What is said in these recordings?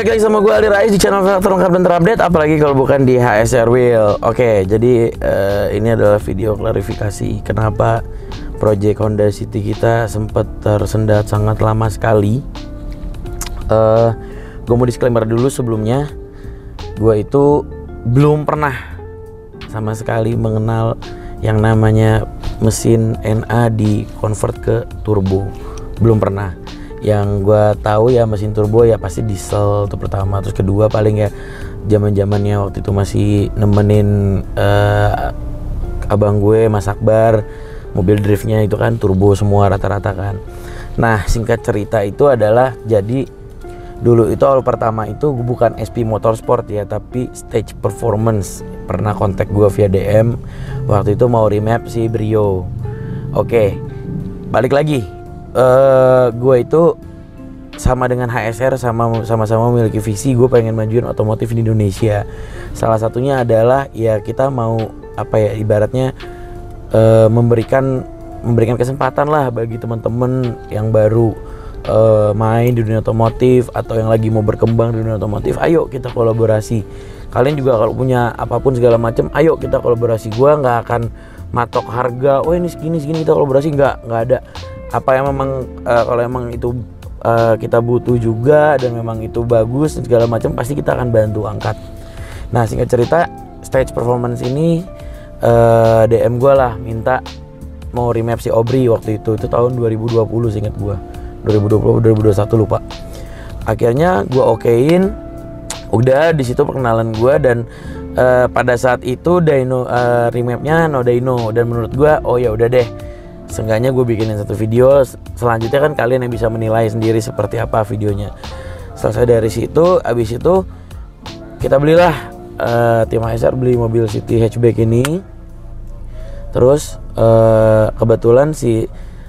balik lagi sama gue Ali Rais di channel terlengkap dan terupdate, apalagi kalau bukan di HSR Wheel. Oke, jadi ini adalah video klarifikasi kenapa project Honda City kita sempat tersendat sangat lama sekali. Gue mau disclaimer dulu sebelumnya, gue itu belum pernah sama sekali mengenal yang namanya mesin NA di convert ke turbo, belum pernah. Yang gue tahu ya mesin turbo ya pasti diesel itu pertama, terus kedua paling ya zaman-zamannya waktu itu masih nemenin abang gue Mas Akbar, mobil driftnya itu kan turbo semua rata-rata kan. Nah singkat cerita itu adalah, jadi dulu itu awal pertama itu bukan SP Motorsport ya, tapi Stage Performance pernah kontak gue via DM, waktu itu mau remap si Brio. Oke, balik lagi. Gue itu sama dengan HSR sama-sama memiliki visi, gue pengen majuin otomotif di Indonesia. Salah satunya adalah ya kita mau apa ya, ibaratnya memberikan kesempatan lah bagi teman-teman yang baru main di dunia otomotif atau yang lagi mau berkembang di dunia otomotif. Ayo kita kolaborasi. Kalian juga kalau punya apapun segala macam, ayo kita kolaborasi. Gue nggak akan matok harga, oh ini segini kita kolaborasi, nggak ada. Apa yang memang kalau emang itu kita butuh juga dan memang itu bagus dan segala macam, pasti kita akan bantu angkat. Nah singkat cerita, Stage Performance ini DM gue lah, minta mau remap si Obri waktu itu tahun 2020 seingat gue, 2020 2021 lupa. Akhirnya gue okein, udah di situ perkenalan gue. Dan pada saat itu dyno remapnya no dyno, dan menurut gue oh ya udah deh, seenggaknya gue bikinin satu video. Selanjutnya kan kalian yang bisa menilai sendiri seperti apa videonya. Selesai dari situ, abis itu kita belilah tim HSR beli mobil City hatchback ini. Terus kebetulan si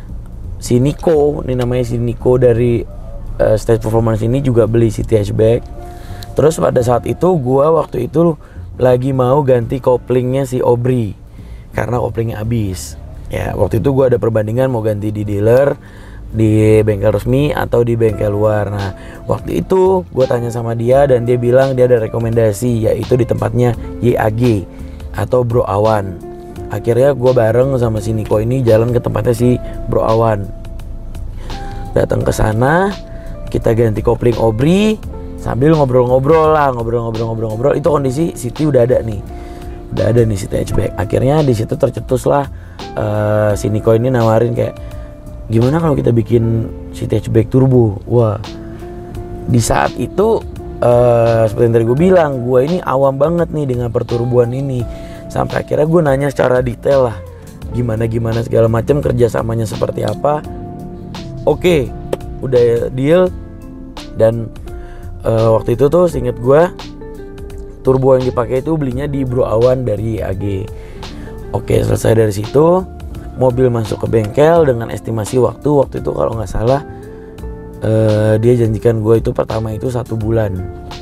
Nico, ini namanya si Nico dari Stage Performance ini juga beli City hatchback. Terus pada saat itu gue waktu itu lagi mau ganti koplingnya si Obri karena koplingnya habis. Ya waktu itu gue ada perbandingan mau ganti di dealer, di bengkel resmi atau di bengkel luar. Nah waktu itu gue tanya sama dia dan dia bilang dia ada rekomendasi, yaitu di tempatnya YAG atau Bro Awan. Akhirnya gue bareng sama si Niko ini jalan ke tempatnya si Bro Awan. Datang ke sana, kita ganti kopling Obri sambil ngobrol-ngobrol. Itu kondisi City udah ada nih City hatchback. Akhirnya di situ tercetus lah si Niko ini nawarin kayak, gimana kalau kita bikin City hatchback turbo. Wah di saat itu seperti yang tadi gue bilang, gue ini awam banget nih dengan perturbuan ini. Sampai akhirnya gue nanya secara detail lah, gimana segala macam, kerjasamanya seperti apa. Oke, udah deal. Dan waktu itu tuh seinget gue, turbo yang dipakai itu belinya di Bro Awan dari YAG. Oke, selesai dari situ, mobil masuk ke bengkel dengan estimasi waktu itu kalau nggak salah dia janjikan gue itu pertama itu 1 bulan.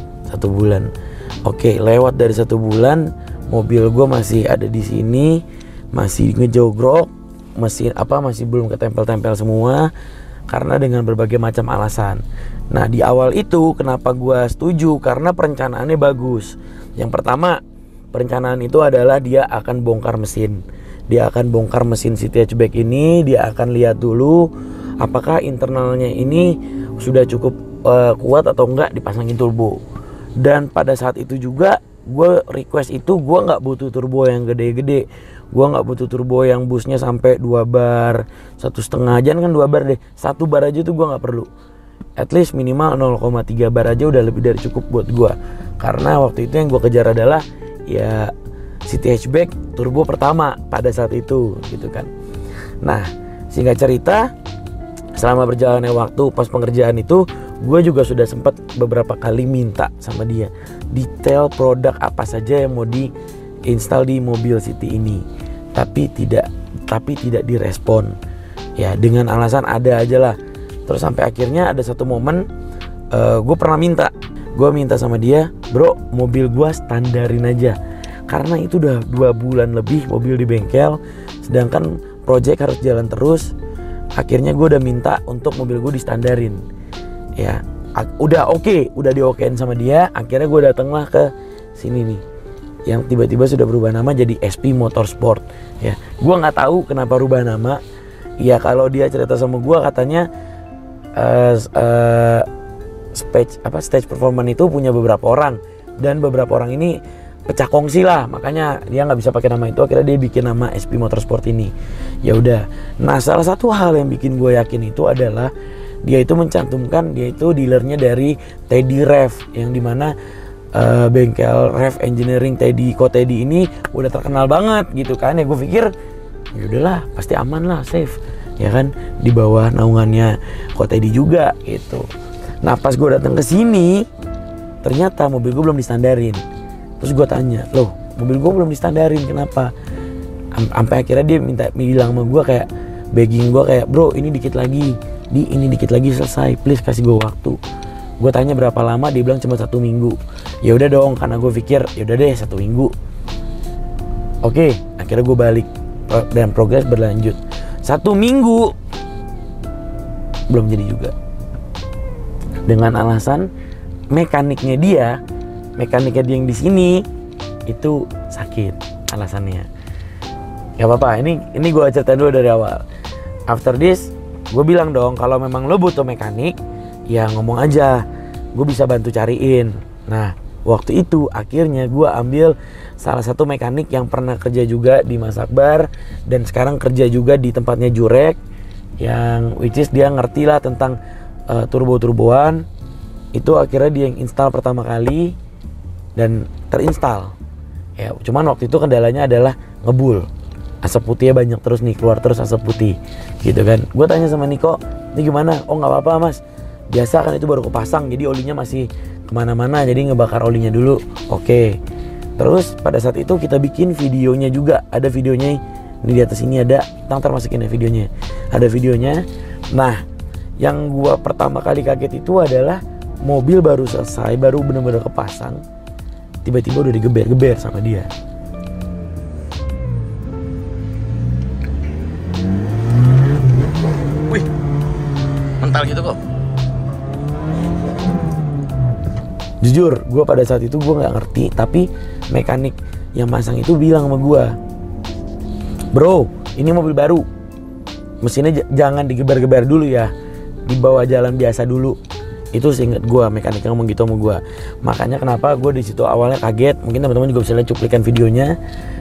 Oke, lewat dari 1 bulan, mobil gue masih ada di sini, masih ngejogrok, masih belum ketempel-tempel semua karena dengan berbagai macam alasan. Nah di awal itu kenapa gue setuju, karena perencanaannya bagus. Yang pertama, perencanaan itu adalah dia akan bongkar mesin. Dia akan bongkar mesin City hatchback ini. Dia akan lihat dulu apakah internalnya ini sudah cukup kuat atau enggak dipasangin turbo. Dan pada saat itu juga gue request itu, gue nggak butuh turbo yang gede-gede. Gue nggak butuh turbo yang busnya sampai 2 bar, 1,5, jangan kan 2 bar deh, 1 bar aja tuh gue nggak perlu. At least minimal 0,3 bar aja udah lebih dari cukup buat gue. Karena waktu itu yang gue kejar adalah ya City hatchback turbo pertama pada saat itu gitu kan. Nah singkat cerita, selama berjalannya waktu pas pengerjaan itu, gue juga sudah sempat beberapa kali minta sama dia detail produk apa saja yang mau diinstal di mobil City ini, tapi tidak direspon ya, dengan alasan ada aja lah. Terus sampai akhirnya ada satu momen gue minta sama dia, bro mobil gue standarin aja, karena itu udah 2 bulan lebih mobil di bengkel, sedangkan project harus jalan terus. Akhirnya gue udah minta untuk mobil gue distandarin ya. udah oke, udah diokein sama dia. Akhirnya gue datanglah ke sini nih, yang tiba-tiba sudah berubah nama jadi SP Motorsport ya. Gue nggak tahu kenapa rubah nama ya. Kalau dia cerita sama gue katanya stage performance itu punya beberapa orang, dan beberapa orang ini pecah kongsi lah, makanya dia nggak bisa pakai nama itu. Akhirnya dia bikin nama SP Motorsport ini. Ya udah. Nah, salah satu hal yang bikin gue yakin itu adalah dia itu mencantumkan dia itu dealernya dari Teddy Rev, yang dimana bengkel Rev Engineering Teddy Teddy ini udah terkenal banget gitu kan ya. Gue pikir ya udahlah pasti aman lah, safe ya kan, di bawah naungannya Teddy juga gitu. Nah, pas gue datang ke sini ternyata mobil gue belum distandarin. Terus gue tanya, loh mobil gue belum distandarin kenapa? Sampai akhirnya dia bilang sama gue kayak begging gue kayak, bro ini dikit lagi, ini dikit lagi selesai, please kasih gue waktu. Gue tanya berapa lama, dia bilang cuma 1 minggu. Ya udah dong, karena gue pikir ya udah deh 1 minggu. Oke, akhirnya gue balik dan progres berlanjut. 1 minggu belum jadi juga. Dengan alasan mekaniknya dia yang di sini itu sakit alasannya. Gak apa-apa, ini gue ceritain dulu dari awal. After this, gue bilang dong kalau memang lo butuh mekanik, ya ngomong aja, gue bisa bantu cariin. Nah, waktu itu akhirnya gue ambil salah satu mekanik yang pernah kerja juga di Mas Akbar dan sekarang kerja juga di tempatnya Jurek, yang which is dia ngerti lah tentang turbo-turboan. Itu akhirnya dia yang install pertama kali dan terinstall ya. Cuman waktu itu kendalanya adalah ngebul, asap putihnya banyak terus nih, keluar terus asap putih gitu kan. Gue tanya sama Niko, ini gimana? Oh nggak apa-apa mas, biasa kan itu baru kepasang, jadi olinya masih kemana-mana, jadi ngebakar olinya dulu. Oke. Terus pada saat itu kita bikin videonya juga, ada videonya ini di atas ini ada, ntar masukin ya videonya, ada videonya. Nah, yang gua pertama kali kaget itu adalah mobil baru selesai, baru bener-bener kepasang, tiba-tiba udah digeber-geber sama dia. Wih, mental gitu kok. Jujur, gue pada saat itu gue nggak ngerti, tapi mekanik yang masang itu bilang sama gue, bro, ini mobil baru, mesinnya jangan digeber-geber dulu ya, dibawa jalan biasa dulu. Itu seinget gue, mekanik ngomong gitu sama gue. Makanya kenapa gue di situ awalnya kaget. Mungkin teman-teman juga bisa lihat cuplikan videonya.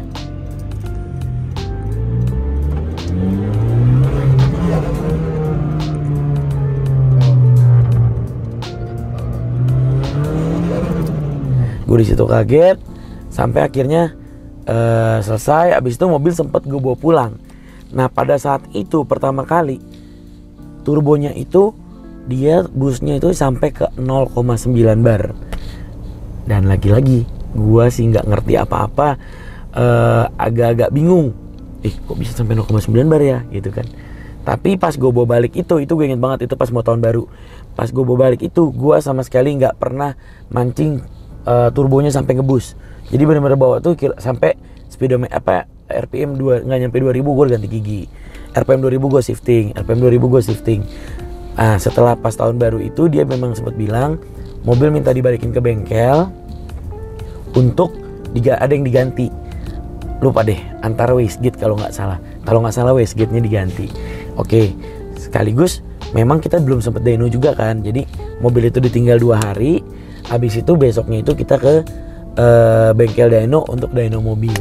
Gue di situ kaget sampai akhirnya selesai. Abis itu mobil sempat gue bawa pulang. Nah pada saat itu pertama kali turbonya itu dia busnya itu sampai ke 0,9 bar. Dan lagi-lagi gue sih nggak ngerti apa-apa, agak-agak bingung. Kok bisa sampai 0,9 bar ya gitu kan. Tapi pas gue bawa balik itu gue inget banget, itu pas mau tahun baru. Pas gue bawa balik itu gue sama sekali nggak pernah mancing turbonya sampai ngebus. Jadi benar-benar bawa tuh sampai speedometer RPM 2 nggak nyampe 2000 gue ganti gigi. RPM 2000 gue shifting, RPM 2000 gue shifting. Setelah pas tahun baru itu dia memang sempat bilang mobil minta dibalikin ke bengkel untuk ada yang diganti. Lupa deh antara wastegate kalau nggak salah wastegate-nya diganti. Oke, sekaligus memang kita belum sempat dyno juga kan, jadi mobil itu ditinggal 2 hari. Habis itu besoknya itu kita ke bengkel dyno untuk dyno mobil.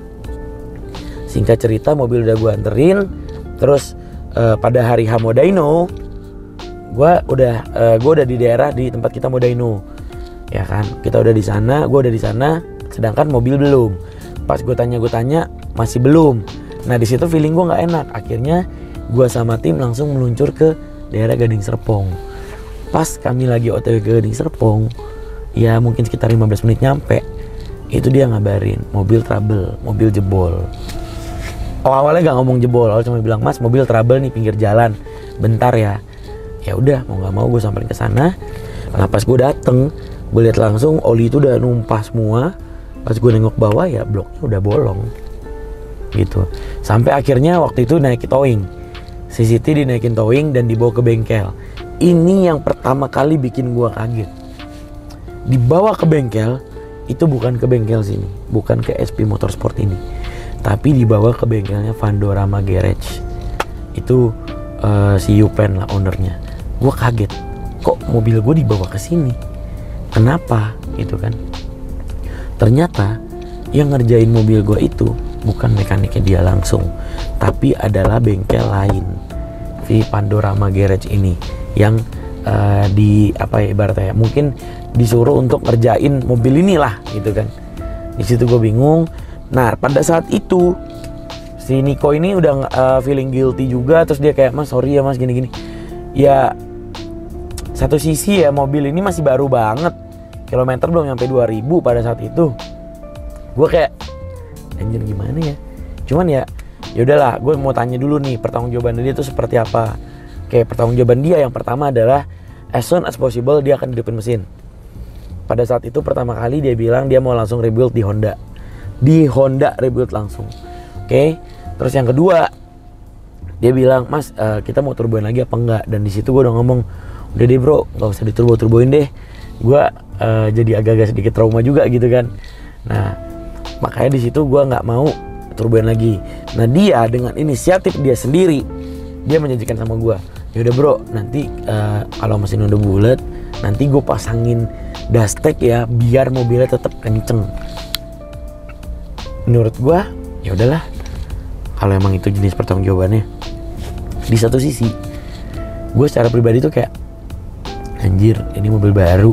Singkat cerita mobil udah gue anterin. Terus pada hari H mau dyno, gue udah di daerah di tempat kita mau dyno, ya kan. Kita udah di sana, gue udah di sana, sedangkan mobil belum. Pas gue tanya masih belum. Nah di situ feeling gue nggak enak. Akhirnya gue sama tim langsung meluncur ke daerah Gading Serpong. Pas kami lagi OTW ke Gading Serpong, ya mungkin sekitar 15 menit nyampe, itu dia ngabarin mobil trouble, mobil jebol. Awalnya gak ngomong jebol, awalnya cuma bilang, mas mobil trouble nih pinggir jalan, bentar ya. Ya udah, mau nggak mau gue samperin ke sana. Nah pas gue dateng, gue lihat langsung oli itu udah numpah semua. Pas gue nengok bawah ya bloknya udah bolong, gitu. Sampai akhirnya waktu itu naik towing CCT dinaikin towing dan dibawa ke bengkel. Ini yang pertama kali bikin gua kaget. Dibawa ke bengkel, itu bukan ke bengkel sini, bukan ke SP Motorsport ini, tapi dibawa ke bengkelnya Vandorama Garage. Itu si Yupen lah ownernya. Gua kaget, kok mobil gua dibawa ke sini? Kenapa? Gitu kan. Ternyata yang ngerjain mobil gua itu bukan mekaniknya dia langsung, tapi adalah bengkel lain, si Vandorama Garage ini yang di apa ya ibaratnya mungkin disuruh untuk ngerjain mobil inilah gitu kan. Di situ gue bingung. Nah pada saat itu si Niko ini udah feeling guilty juga, terus dia kayak, mas sorry ya mas gini-gini. Ya satu sisi ya mobil ini masih baru banget, kilometer belum nyampe 2000 pada saat itu. Gue kayak anjir gimana ya. Cuman ya udahlah, gue mau tanya dulu nih pertanggungjawaban dia itu seperti apa. Kayak pertanggungjawaban dia yang pertama adalah as soon as possible dia akan hidupin mesin. Pada saat itu pertama kali dia bilang dia mau langsung rebuild di Honda. Di Honda rebuild langsung. Oke. Terus yang kedua dia bilang, mas kita mau turboin lagi apa enggak? Dan di situ gue udah ngomong, udah deh bro, nggak usah diturbo-turboin deh. Gue jadi agak-agak sedikit trauma juga gitu kan. Nah makanya di situ gue nggak mau turboin lagi. Nah dia dengan inisiatif dia sendiri, dia menjanjikan sama gue, yaudah bro nanti kalau mesin udah bulet nanti gue pasangin dashtek ya biar mobilnya tetap kenceng. Menurut gue ya udahlah, kalau emang itu jenis pertanggungjawabannya. Di satu sisi gue secara pribadi tuh kayak anjir ini mobil baru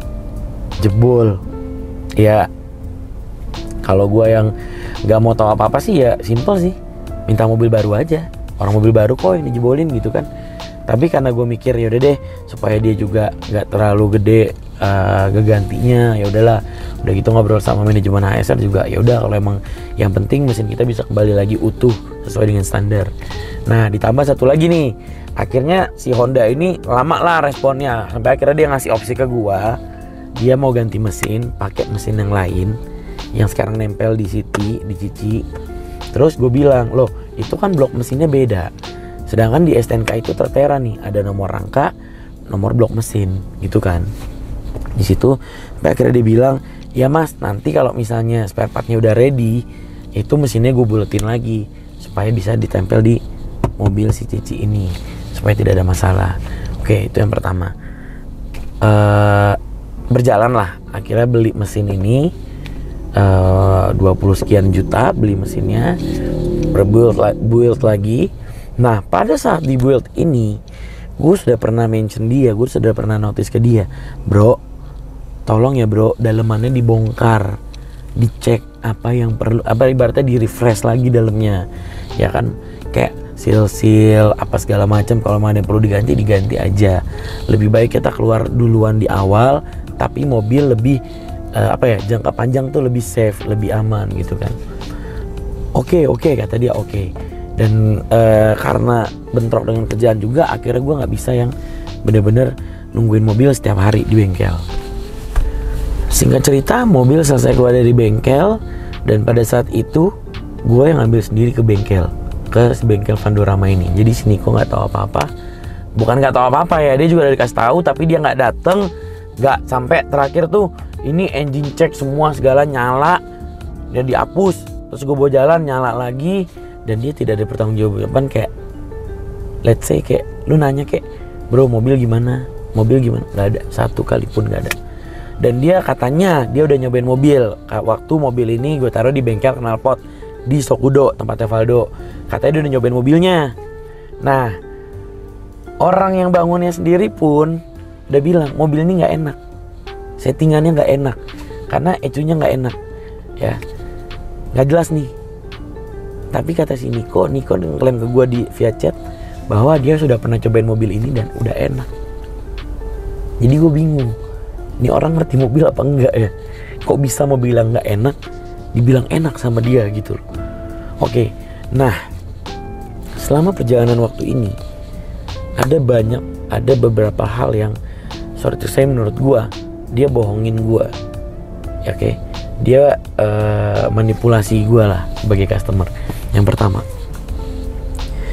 jebol ya. Kalau gue yang nggak mau tahu apa-apa sih ya simple sih, minta mobil baru aja. Orang mobil baru kok ini jebolin gitu kan. Tapi karena gue mikir ya udah deh supaya dia juga nggak terlalu gede gegantinya, ya udahlah. Udah gitu ngobrol sama manajemen HSR juga, ya udah kalau emang yang penting mesin kita bisa kembali lagi utuh sesuai dengan standar. Nah ditambah satu lagi nih, akhirnya si Honda ini lama lah responnya sampai akhirnya dia ngasih opsi ke gue, dia mau ganti mesin pakai mesin yang lain yang sekarang nempel di City, di Cici. Terus gue bilang, loh itu kan blok mesinnya beda, sedangkan di STNK itu tertera nih ada nomor rangka, nomor blok mesin gitu kan. Di situ sampai akhirnya dia bilang, ya mas nanti kalau misalnya spare partnya udah ready, itu mesinnya gue buletin lagi supaya bisa ditempel di mobil si Cici ini supaya tidak ada masalah. Oke, itu yang pertama. Berjalan lah, akhirnya beli mesin ini 20 sekian juta beli mesinnya, build lagi. Nah pada saat di build ini gue sudah pernah mention dia, gue sudah pernah notice ke dia, bro tolong ya bro dalemannya dibongkar, dicek apa yang perlu, apa ibaratnya di refresh lagi dalamnya ya kan, kayak seal apa segala macam. Kalau ada yang perlu diganti aja. Lebih baik kita keluar duluan di awal tapi mobil lebih jangka panjang tuh lebih safe, lebih aman gitu kan. Oke kata dia oke. Dan karena bentrok dengan kerjaan juga, akhirnya gue nggak bisa yang bener-bener nungguin mobil setiap hari di bengkel. Singkat cerita, mobil selesai keluar dari bengkel, dan pada saat itu gue yang ambil sendiri ke bengkel Vandorama ini. Jadi si Niko nggak tahu apa-apa, bukan nggak tahu apa-apa ya, dia juga udah dikasih tahu tapi dia nggak dateng, nggak sampai terakhir tuh ini engine check semua segala nyala dan dihapus, terus gue bawa jalan nyala lagi dan dia tidak ada pertanggungjawaban. Kayak let's say kayak lu nanya kayak bro mobil gimana, nggak ada satu kali pun nggak ada. Dan dia katanya dia udah nyobain mobil waktu mobil ini gue taruh di bengkel knalpot di Sokudo tempatnya Valdo, katanya dia udah nyobain mobilnya. Nah orang yang bangunnya sendiri pun udah bilang mobil ini nggak enak, settingannya nggak enak karena ecunya nggak enak ya, nggak jelas nih. Tapi kata si Niko ngeklaim ke gue via chat bahwa dia sudah pernah cobain mobil ini dan udah enak. Jadi gue bingung, ini orang ngerti mobil apa enggak ya, kok bisa mau bilang nggak enak dibilang enak sama dia gitu loh. Oke, nah selama perjalanan waktu ini ada beberapa hal yang sorry to say menurut gue dia bohongin gue ya, oke. Dia manipulasi gue lah sebagai customer. Yang pertama,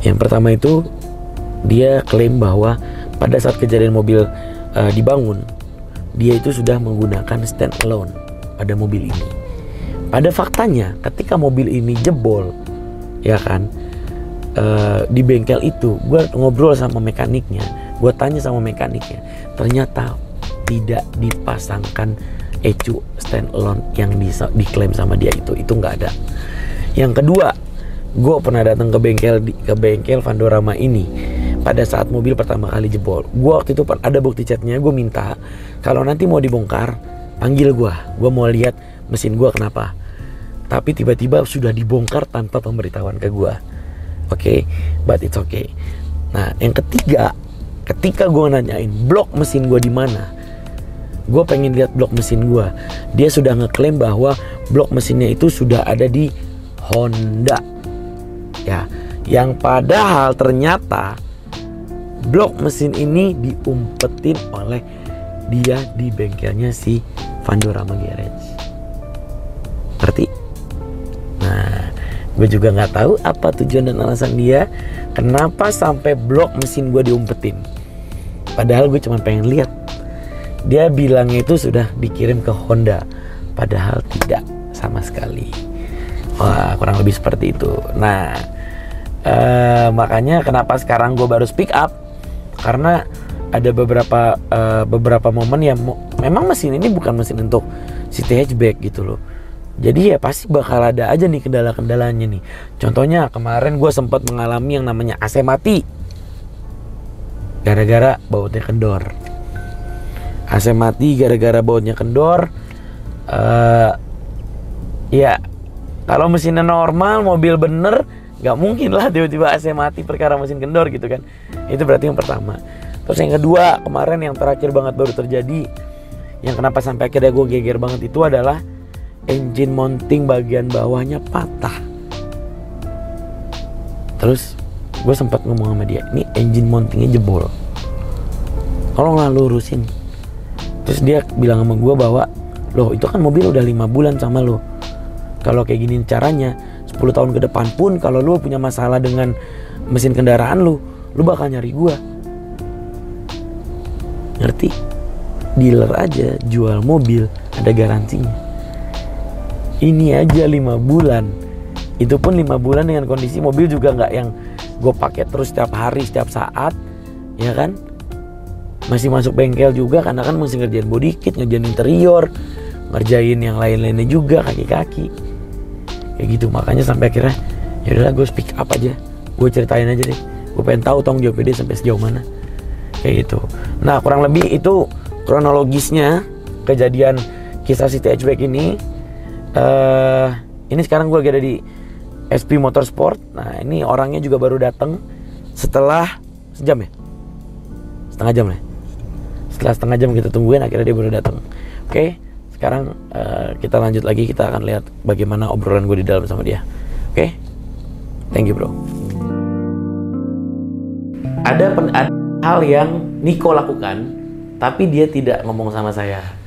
Yang pertama itu dia klaim bahwa pada saat kejadian mobil dibangun, dia itu sudah menggunakan stand alone pada mobil ini. Pada faktanya ketika mobil ini jebol, ya kan, di bengkel itu gue ngobrol sama mekaniknya, gue tanya sama mekaniknya, ternyata tidak dipasangkan ecu stand alone yang diklaim sama dia itu nggak ada. Yang kedua, gue pernah datang ke bengkel Vandorama ini pada saat mobil pertama kali jebol. Gue waktu itu ada bukti chatnya, gue minta kalau nanti mau dibongkar panggil gue mau lihat mesin gue kenapa. Tapi tiba-tiba sudah dibongkar tanpa pemberitahuan ke gue. Oke, but it's okay. Nah, yang ketiga, ketika gue nanyain blok mesin gue di mana, gue pengen lihat blok mesin gue. Dia sudah ngeklaim bahwa blok mesinnya itu sudah ada di Honda. Ya, yang padahal ternyata blok mesin ini diumpetin oleh dia di bengkelnya si Vandorama Garage. Ngerti? Nah, gue juga nggak tahu apa tujuan dan alasan dia kenapa sampai blok mesin gue diumpetin. Padahal gue cuma pengen lihat. Dia bilangnya itu sudah dikirim ke Honda, padahal tidak sama sekali. Wah, kurang lebih seperti itu. Nah, makanya kenapa sekarang gue baru speak up, karena ada beberapa momen yang memang mesin ini bukan mesin untuk city hatchback gitu loh. Jadi ya pasti bakal ada aja nih kendala-kendalanya nih. Contohnya kemarin gue sempat mengalami yang namanya AC mati gara-gara bautnya kendor. AC mati gara-gara bautnya kendor. Ya kalau mesinnya normal, mobil bener, nggak mungkin lah tiba-tiba AC mati perkara mesin kendor gitu kan. Itu berarti yang pertama. Terus yang kedua, kemarin yang terakhir banget baru terjadi, yang kenapa sampai akhirnya gue geger banget itu adalah engine mounting bagian bawahnya patah. Terus gue sempat ngomong sama dia, ini engine mountingnya jebol, tolonglah lurusin. Terus dia bilang sama gue bahwa, loh itu kan mobil udah 5 bulan sama lo, kalau kayak gini caranya 10 tahun ke depan pun kalau lo punya masalah dengan mesin kendaraan lo bakal nyari gue. Ngerti? Dealer aja jual mobil ada garansinya. Ini aja 5 bulan. Itu pun 5 bulan dengan kondisi mobil juga nggak yang gue pakai terus setiap hari, setiap saat, ya kan? Masih masuk bengkel juga karena kan mesti ngerjain body kit, ngerjain interior, ngerjain yang lain-lainnya juga, kaki-kaki. Kayak gitu, makanya sampai akhirnya ya udahlah gue speak up aja. Gue ceritain aja deh. Gue pengen tahu tanggung jawab dia sampai sejauh mana. Kayak gitu. Nah, kurang lebih itu kronologisnya kejadian kisah City Hatchback ini. Ini sekarang gue lagi ada di SP Motorsport. Nah, ini orangnya juga baru datang setelah sejam ya? Setengah jam ya? Setelah setengah jam kita tungguin, akhirnya dia baru datang. Oke, sekarang kita lanjut lagi. Kita akan lihat bagaimana obrolan gue di dalam sama dia. Oke, thank you bro. Ada hal yang Niko lakukan, tapi dia tidak ngomong sama saya.